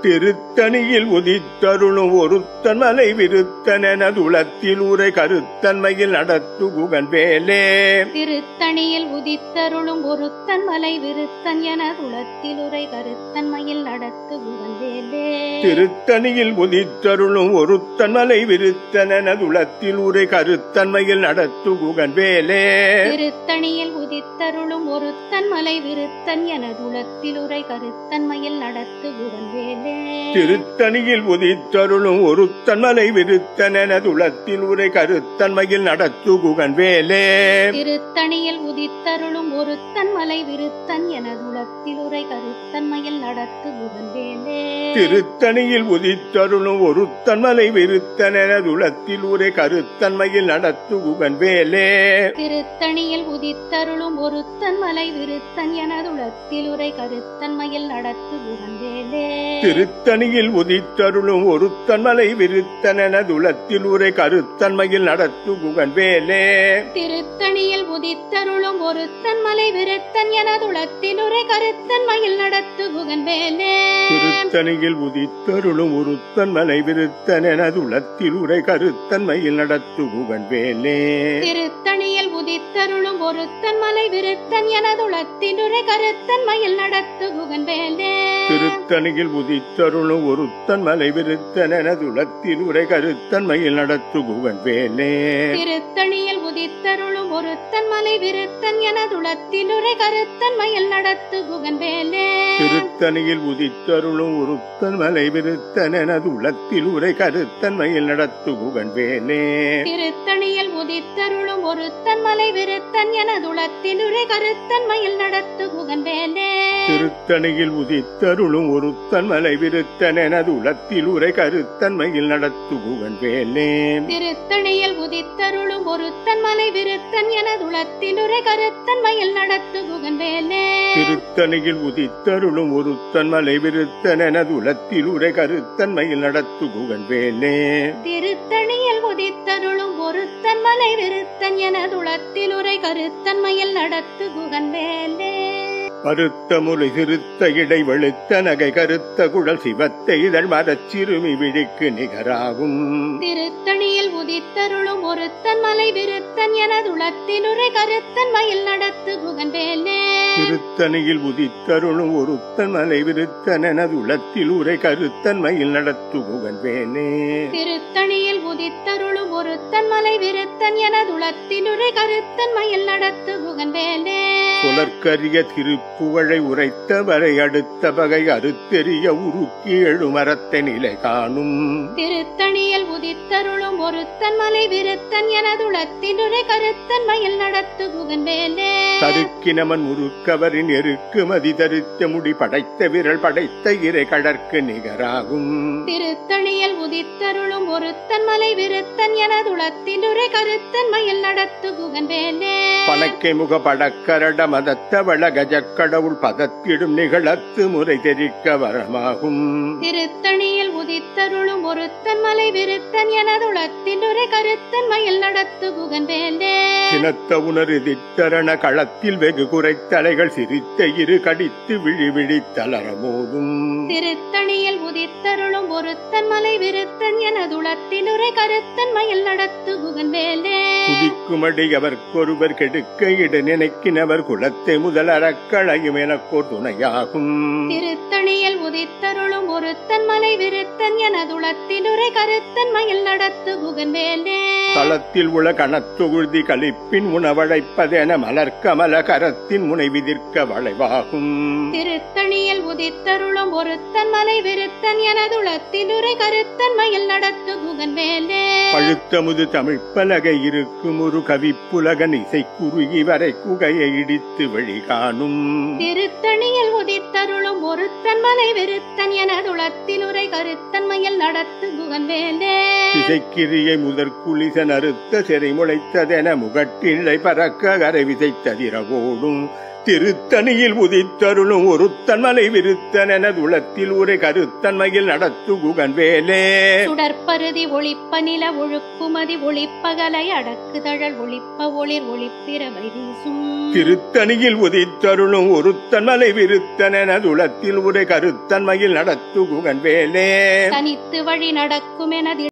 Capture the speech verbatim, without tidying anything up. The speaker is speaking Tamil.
திருத்தணியில் உதித்தருளும் ஒருத்தன் மலை விருத்தனதுளத்தில் உரை கருத்தன்மையில் நடத்து குகன் வேலே. திருத்தணியில் உதித்தருளும் ஒருத்தன் மலை விருத்தன் எனதுளத்தில் உரை கருத்தன்மையில் நடத்து குகன் வேலே. திருத்தணியில் உதித்தருளும் ஒருத்தன் மலை விருத்தனதுளத்தில் உரை கருத்தன்மையில் நடத்து குகன் வேலே. திருத்தணியில் உதித்தருளும் ஒருத்தன் மலை விருத்தன் எனதுளத்தில் உரை கருத்தன்மையில் நடத்து குகன் வேலே. திருத்தணியில் உதித்தருளும் ஒருத்தன் மலை விருத்தனதுளத்தில் உரை கருத்தன்மையில் நடத்து குகன் வேலே. திருத்தணியில் உதித்தருளும் ஒருத்தன் மலை விருத்தன் எனதுளத்தில் உரை கருத்தன்மையில் நடத்து குகன் வேலே. திருத்தணியில் உதித்தருளும் ஒருத்தன் மலை விருத்தனதுளத்தில் உரை கருத்தன்மையில் நடத்து குகன் வேலே. திருத்தணியில் உதித்தருளும் ஒருத்தன் மலை விருத்தன் எனதுளத்தில் உரை கருத்தன்மையில் நடத்து குகன் வேலே. திருத்தணியில் உதித்தருளும் ஒருத்தன் மலை விருத்தனதுளத்தில் உரை கருத்தன்மையில் நடத்து குகன் வேலே. திருத்தணியில் உதித்தருளும் ஒருத்தன் மலை விருத்தன் எனதுளத்தில் உரை கருத்தன்மையில் நடத்து குகன் வேலே. திருத்தணியில் உதித்தருளும் ஒருத்தன் மலை விருத்தனதுளத்தில் உரை கருத்தன்மையில் நடத்து குகன் வேலே. திருத்தணியில் உதித்தருளும் ஒருத்தன் மலை விருத்தன் எனதுளத்தில் உரை கருத்தன்மையில் நடத்து குகன் வேலே. திருத்தணியில் உதித்தருளும் ஒருத்தன் மலை விருத்தனதுளத்தில் உரை கருத்தன்மையில் நடத்து குகன் வேலே. திருத்தணியில் உதித்தருளும் ஒருத்தன் மலை விருத்தன் எனதுளத்தில் உரை கருத்தன்மையில் நடத்து குகன் வேலே. திருத்தணியில் உதித்தருளும் ஒருத்தன் மலை விருத்தனதுளத்தில் உரை கருத்தன்மையில் நடத்து குகன் வேலே. திருத்தணியில் உதித்தருளும் ஒருத்தன் மலை விருத்தன் எனதுளத்தில் உரை கருத்தன்மையில் நடத்து குகன் வேலே. திருத்தணியில் உதித்தருளும் ஒருத்தன் மலை விருத்தனதுளத்தில் உரை கருத்தன்மையில் நடத்து குகன் வேலே. திருத்தணியில் உதித்தருளும் ஒருத்தன் மலை விருத்தன் எனதுளத்தில் உரை கருத்தன்மையில் நடத்து குகன் வேலே. திருத்தணியில் உதித்தருளும் ஒருத்தன் மலை விருத்தனதுளத்தில் உரை கருத்தன்மையில் நடத்து குகன் வேலே. திருத்தணியில் உதித்தருளும் ஒருத்தன் மலை விருத்தன் எனதுளத்தில் உரை கருத்தன்மையில் நடத்து குகன் வேலே. பருத்த முலை சிறுத்த இடை வெளுத்த நகை கருத்த குழல் சிவத்த இதழ் மரச்சிறுமி விழிக்கு நிகராகும். திருத்தணியில் உதித்தருளும் ஒருத்தன் மலை விருத்தன் எனதுளத்தில் உரை கருத்தன்மையில் நடத்து குகன் வேலே. திருத்தணியில் உதித்தருளும் ஒருத்தன் மலை விருத்தனதுளத்தில் உரை கருத்தன்மையில் நடத்து குகன் வேலே. திருத்தணியில் உதித்தருளும் ஒருத்தன் மலை விருத்தன் எனதுளத்தில் உரை கருத்தன்மையில் நடத்து குகன் வேலே. புலற்கரிய திருப்புகழை உரைத்தவரை அடுத்த பகை அறுத்தெறிய உருக்கி எழுமரத்தை நிலை காணும். திருத்தணியில் உதித்தருளும் ஒருத்தன் மலை விருத்தன் எனதுளத்தில் உரை கருத்தன்மையில் நடத்து குகன் வேலே. தருக்கினமன் முறுக்கவரின் எருக்கு மதி தரித்த முடி படைத்த விரல் படைத்த இறை கடற்கு நிகராகும். திருத்தணியில் உதித்தருளும் ஒருத்தன் மலை விருத்தன் எனதுளத்தில் உரை கருத்தன்மையில் நடத்து குகன் வேலே. பணக்கை முக படக்கரட மதத்தவள கஜக்கடவுள் பதத்திடும் நிகழத்து முறை தெரிக்க வரமாகும். திருத்தணியில் உதித்தருளும் ஒருத்தன் மலை விருத்தன் எனதுளத்தில் உரை கருத்தன்மையில் நடத்து குகன் வேலே. சினத்த உணரு திட்டரண களத்தில் வெகு குறைத்தலைகள் சிரித்த இரு கடித்து விழி விழி தளரமோதும். திருத்தணியில் உதித்தருளும் ஒருத்தன் மலை விருத்தன் எனதுளத்தில் உரை கருத்தன்மையில் நடத்து குகன் வேலே. குதிக்குமடி அவர்க்கொருவர் கெடுக்க இட நினைக்கினவர் குலத்தை முதல் அறக்களையும் எனக்கோர் துணையாகும். திருத்தணியில் உதித்தருளும் ஒருத்தன் மலை விருத்தன் எனதுளத்தில் உரை கருத்தன்மையில் நடத்து குகன் வேலே. தளத்தில் உள்ள கணத்தொகுதி கழிப்பின் உணவழைப்பதென மலர்க்கமல கரத்தின் முனை விதிர்க்க வளைவாகும். திருத்தணியில் உதித்தருளும் ஒருத்தன் மலை விருத்தன் எனதுளத்தில் உரை கருத்தன்மையில் நடத்து குகன் வேலே. பழுத்தமுது தமிழ் பலகை இருக்கும் ஒரு கவிப்புலகன் இசை குறுகி வரை குகையை இடித்து வழி காணும். திருத்தணியில் உதித்தருளும் ஒருத்தன் மலை விருத்தன் எனதுளத்தில் உரை கருத்தன்மையில் நடத்து குகன் வேலே. திசைக்கிரியை முதற் குளிசன் அறுத்த சிறை முளைத்ததென முகட்டினை பறக்க கரை விதைத்ததிரவோடும் திருத்தணியில் உதித்தருளும் ஒருத்தன் மலை விருத்தன் எனது உளத்தில் உரை கருத்தன்மையில் நடத்து குகன் வேலே சுடற்பருதி ஒளிப்ப நில ஒழுக்குமதி ஒளிப்பகலை அடக்குதழல் ஒளிப்ப ஒளிர் ஒளிப்பிரவை வீசும் திருத்தணியில் உதித்தருளும் ஒருத்தன் மலை விருத்தன் எனது உளத்தில் உரை கருத்தன்மையில் நடத்து குகன் வேலே தனித்து வழி நடக்கும் எனது